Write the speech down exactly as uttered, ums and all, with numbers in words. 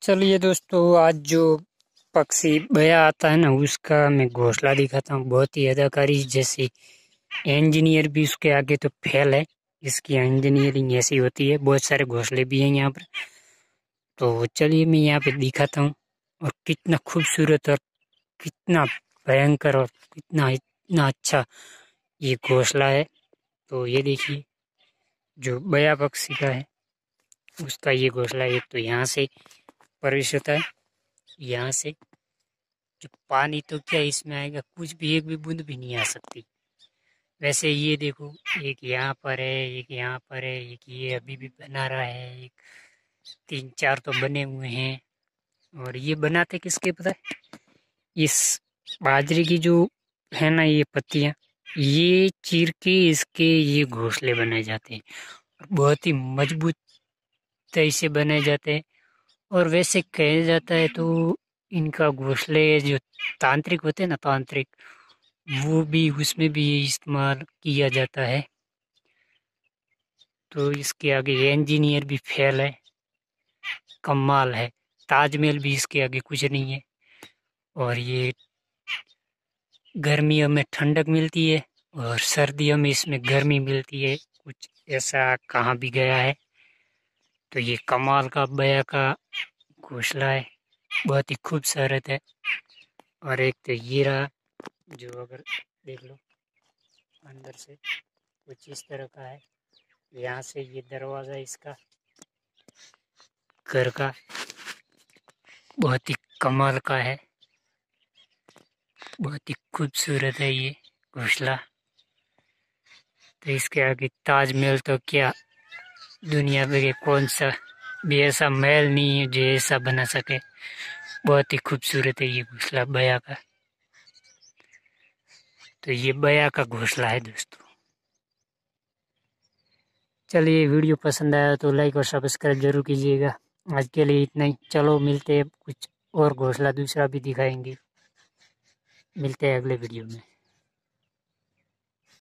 चलिए दोस्तों, आज जो पक्षी बया आता है ना, उसका मैं घोंसला दिखाता हूँ। बहुत ही अदाकारी जैसी इंजीनियर भी उसके आगे तो फेल है। इसकी इंजीनियरिंग ऐसी होती है। बहुत सारे घोंसले भी हैं यहाँ पर। तो चलिए मैं यहाँ पे दिखाता हूँ। और कितना खूबसूरत और कितना भयंकर और कितना इतना अच्छा ये घोंसला है। तो ये देखिए, जो बया पक्षी का है उसका ये घोंसला एक तो यहाँ से प्रवेश होता है। यहाँ से जो पानी तो क्या इसमें आएगा, कुछ भी एक भी बूंद भी नहीं आ सकती। वैसे ये देखो, एक यहाँ पर है, एक यहाँ पर है, एक ये अभी भी बना रहा है, एक तीन चार तो बने हुए हैं। और ये बनाते किसके पता है? इस बाजरे की जो है ना ये पत्तियां, ये चीर के इसके ये घोंसले बनाए जाते हैं। और बहुत ही मजबूत तरह से बनाए जाते हैं। और वैसे कहा जाता है तो इनका घोंसले जो तांत्रिक होते हैं ना, तांत्रिक, वो भी उसमें भी ये इस्तेमाल किया जाता है। तो इसके आगे ये इंजीनियर भी फेल है। कमाल है। ताजमहल भी इसके आगे कुछ नहीं है। और ये गर्मियों में ठंडक मिलती है और सर्दियों में इसमें गर्मी मिलती है। कुछ ऐसा कहाँ भी गया है। तो ये कमाल का बया का घोंसला है। बहुत ही खूबसूरत है। और एक तो ये रहा, जो अगर देख लो अंदर से कुछ इस तरह का है। यहाँ से ये दरवाज़ा इसका घर का बहुत ही कमाल का है। बहुत ही खूबसूरत है ये घोंसला। तो इसके आगे ताजमहल तो क्या, दुनिया में कौन सा भी ऐसा महल नहीं है जो ऐसा बना सके। बहुत ही खूबसूरत है ये घोंसला बया का। तो ये बया का घोंसला है दोस्तों। चलिए, वीडियो पसंद आया तो लाइक और सब्सक्राइब जरूर कीजिएगा। आज के लिए इतना ही। चलो मिलते हैं, कुछ और घोंसला दूसरा भी दिखाएंगे। मिलते हैं अगले वीडियो में।